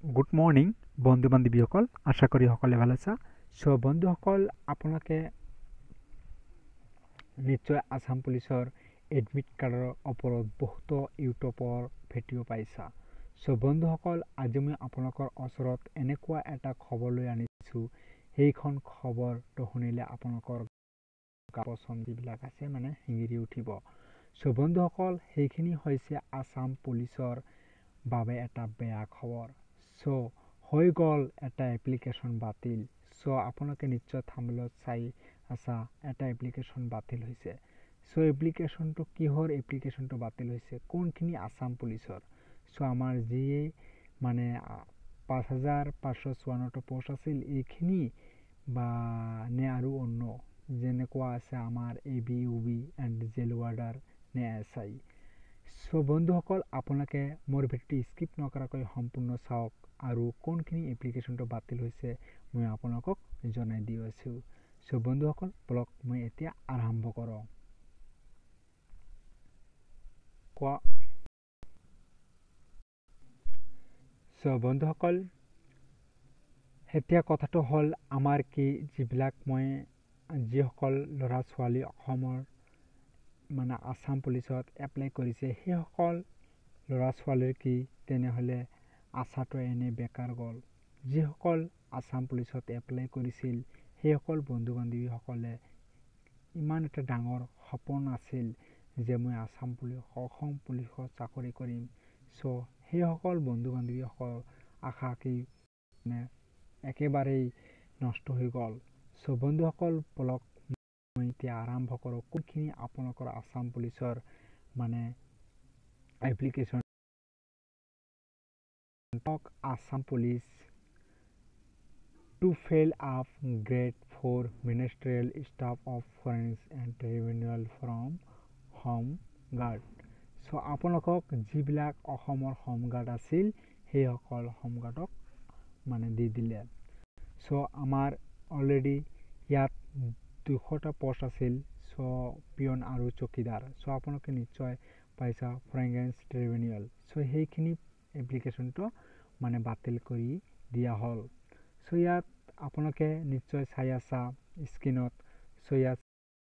Good morning বন্ধু বান্ধৱীসকল, আশা কৰি সকলে ভাল আছা। চ' বন্ধুসকল, আপোনালোকে নিশ্চয় আসাম পুলিচৰ এডমিট কাৰ্ডৰ ওপৰত বহুতো ইউটিউবৰ ভিডিঅ' পাইছা। চ' বন্ধুসকল, আজি মই আপোনালোকৰ ওচৰত এনেকুৱা এটা খবৰ লৈ আনিছোঁ। সেইখন খবৰটো শুনিলে আপোনালোকৰ পচন্দ যিবিলাক আছে শিঙিৰি উঠিব। চ' বন্ধুসকল, সেইখিনি হৈছে আসাম পুলিচৰ বাবে এটা বেয়া খবৰ। চ' হৈ গ'ল এটা এপ্লিকেশ্যন বাতিল। চ' আপোনালোকে নিশ্চয় থাম্বনেইলত চাই আছা, এটা এপ্লিকেশ্যন বাতিল হৈছে। চ' এপ্লিকেশ্যনটো কিহৰ এপ্লিকেশ্যনটো বাতিল হৈছে, কোনখিনি আসাম পুলিচৰ। চ' আমাৰ যিয়ে ৫,৫৫৪টা পোষ্ট আছিল, এইখিনি বা নে আৰু অন্য যেনেকুৱা আছে আমাৰ AB, UB and jail warder নে SI। চ' বন্ধুসকল, আপোনালোকে মোৰ ভিডিঅ'টো স্কিপ নকৰাকৈ সম্পূৰ্ণ চাওক আৰু কোনখিনি এপ্লিকেশ্যনটো বাতিল হৈছে মই আপোনালোকক জনাই দি আছোঁ। চ' বন্ধুসকল, ব্লগ মই এতিয়া আৰম্ভ কৰোঁ। চ' বন্ধুসকল, এতিয়া কথাটো হ'ল আমাৰ কি যিসকল ল'ৰা ছোৱালী অসমৰ আসাম পুলিচত এপ্লাই কৰিছে, সেইসকল ল'ৰা ছোৱালীৰ কি তেনেহ'লে আশাটো এনে বেকাৰ গ'ল। যিসকল আসাম পুলিচত এপ্লাই কৰিছিল, সেইসকল বন্ধু বান্ধৱীসকলে ইমান এটা ডাঙৰ সপোন আছিল যে মই অসম পুলিচত চাকৰি কৰিম। চ' সেইসকল বন্ধু বান্ধৱীসকল আশা কি একেবাৰেই নষ্ট হৈ গ'ল। চ' বন্ধুসকল, ব্লগ মই এতিয়া আৰম্ভ কৰোঁ। কোনখিনি আপোনালোকৰ আসাম পুলিচৰ application Assam Police to fail of grade 4 ministerial staff of foreign and revenue from home guard. So আপোনালোকক যিবিলাক অসমৰ হোম গাৰ্ড আছিল, সেইসকল হোম গাৰ্ডক দি দিলে। চ' আমাৰ অলৰেডি ইয়াত 200টা পোষ্ট আছিল। চ' পিয়ন আৰু চকীদাৰ। চ' আপোনালোকে নিশ্চয় পাইছা ফ্ৰেগ্ৰেন্স ট্ৰিবিউনেল। চ' সেইখিনি এপ্লিকেশ্যনটো বাতিল কৰি দিয়া হ'ল। চ' ইয়াত আপোনালোকে নিশ্চয় চাই আছা স্ক্ৰীনত। চ' ইয়াত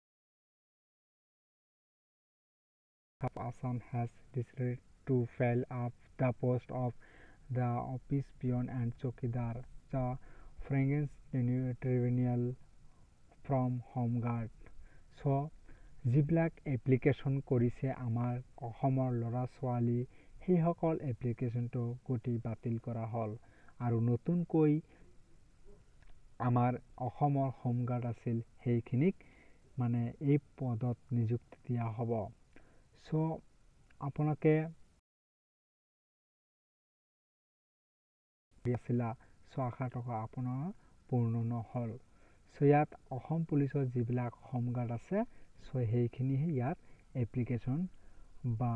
Assam has decided to fill up the post of the office peon and chokidar the fragrance tribunal from home guard. চ' যিবিলাক এপ্লিকেশ্যন কৰিছে আমাৰ অসমৰ ল'ৰা ছোৱালী, সেইসকল এপ্লিকেশ্যনটো গোটেই বাতিল কৰা হ'ল আৰু নতুনকৈ আমাৰ অসমৰ হোম গাৰ্ড আছিল, সেইখিনিক এই পদত নিযুক্তি দিয়া হ'ব। চ' আপোনালোকে আশা থকা আপোনাৰ পূৰ্ণ নহ'ল। চ' ইয়াত অসম পুলিচৰ যিবিলাক হোম গাৰ্ড আছে, চ' সেইখিনিহে ইয়াত এপ্লিকেশ্যন বা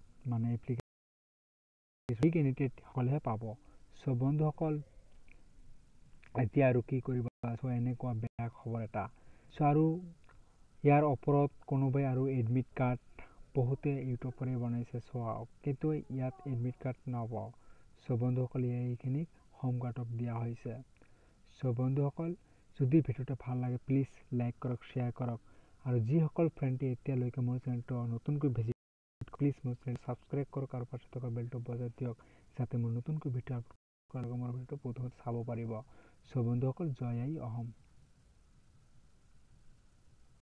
কেণ্ডিডেট হ'লেহে পাব। চ' বন্ধুসকল, এতিয়া আৰু কি কৰিব। চ' এনেকুৱা বেয়া খবৰ এটা। চ' আৰু ইয়াৰ ওপৰত কোনোবাই আৰু এডমিট কাৰ্ড বহুতে ইউটিউবৰে বনাইছে। কিন্তু ইয়াত এডমিট কাৰ্ড নাপাওঁ। চ' বন্ধুসকল, এইখিনিক হোম গাৰ্ডক দিয়া হৈছে। চ' বন্ধুসকল, যদি ভিডিঅ'টো ভাল লাগে প্লিজ লাইক কৰক, শ্বেয়াৰ কৰক আৰু যিসকল ফ্ৰেণ্ডে এতিয়ালৈকে মোৰ চেনেলটো নতুনকৈ ভিজিট প্লিজ মোৰ চেনেল ছাবস্ক্ৰাইব কৰক আৰু পাছত থকা বেলটো বজাই দিয়ক, যাতে মোৰ নতুনকৈ ভিডিঅ' আপলোড কৰাৰ মোৰ ভিডিঅ'টো প্ৰথমতে চাব পাৰিব। চ' বন্ধুসকল, জয় আই অসম।